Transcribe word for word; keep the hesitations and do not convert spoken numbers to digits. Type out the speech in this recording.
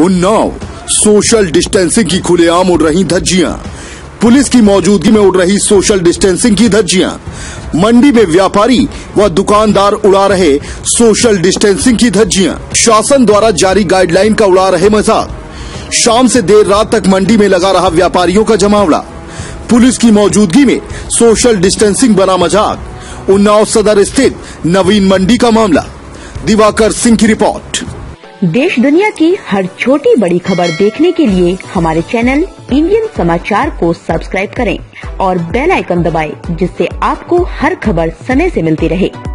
Unnao, social distancing की खुलेआम उड़ रही धज्जियां। पुलिस की मौजूदगी में उड़ रही सोशल डिस्टेंसिंग की धज्जियां। मंडी में व्यापारी व दुकानदार उड़ा रहे सोशल डिस्टेंसिंग की धज्जियां। शासन द्वारा जारी गाइडलाइन का उड़ा रहे मजाक। शाम से देर रात तक मंडी में लगा रहा व्यापारियों का जमावड़ा। पुलिस की मौजूदगी में सोशल डिस्टेंसिंग बना मजाक। उन्नाव सदर स्थित नवीन मंडी का मामला। दिवाकर सिंह की रिपोर्ट। देश दुनिया की हर छोटी बड़ी खबर देखने के लिए हमारे चैनल इंडियन समाचार को सब्सक्राइब करें और बेल आइकन दबाएं, जिससे आपको हर खबर समय से मिलती रहे।